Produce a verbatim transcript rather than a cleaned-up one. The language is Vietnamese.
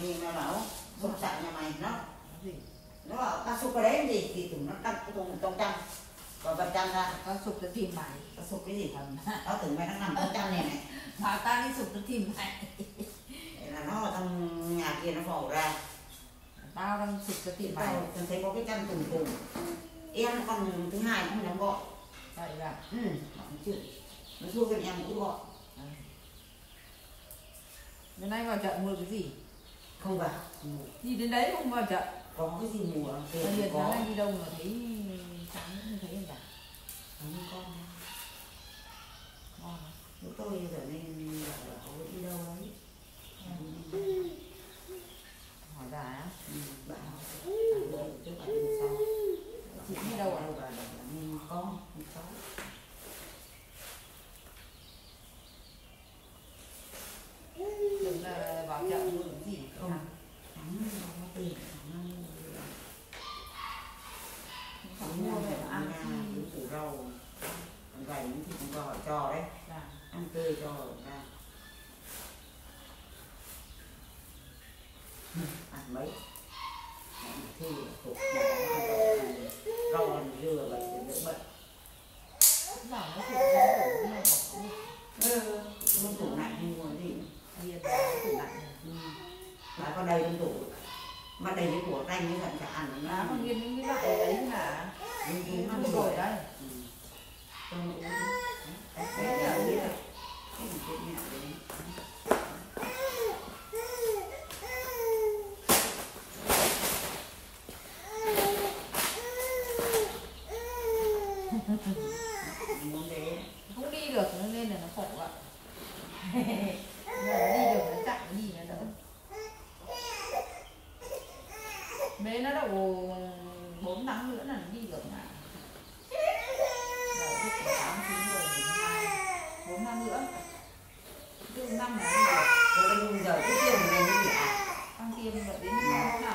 thì nó bảo sụp sạc nhà mày nó gì nó bảo ta sụp cái đấy gì thì tưởng nó tăng cái tông trong trăm và vật trăm ra nó sụp nó tìm mày ta sụp cái gì nó tưởng mày đang nằm trong trăm này này mà ta đi sụp nó tìm mày là nó ở trong nhà kia nó phổ ra tao đang sụp nó tìm mày tao thấy có cái chân tùng tùng em còn thứ hai cũng dám gọi vậy là ừ chứ nó thua gần em cũng gọi bữa nay vào chợ mua cái gì không vào đi đến đấy không vào chợ có cái gì mùa tiền thì có đi đâu mà thấy trắng không thấy gì cả không con ngon lúc tôi giờ nên bảo đi đâu đấy hỏi bà á bạn hỏi trước bạn sau chị đi đâu ạ bà nên con cháu đừng là vào chợ mua cái gì không không có tiền không mua về mà ăn thì củ rau còn gầy thì cũng cho cho đấy ăn tươi cho ra ăn mấy thì thuộc rau ăn dừa vậy để đỡ bệnh bảo nó thuộc nó tủ nó ừ không tủ lạnh mua gì điên tủ lạnh bà có đầy trong tủ mà đầy cái của canh cái thằng chả ăn nó con nghiên những cái loại đấy là đúng ăn rồi đấy trong uống đấy là biết rồi cái gì chuyện nhẹ đấy không đi được nên là nó khổ ạ nó đi được nó chạy nó đi nó đỡ mấy nó độ bốn tháng nữa là nó đi được mà rồi tám chín mười mười hai bốn tháng nữa từ năm này rồi bây giờ cái tiền này như gì à ăn tiêm rồi đến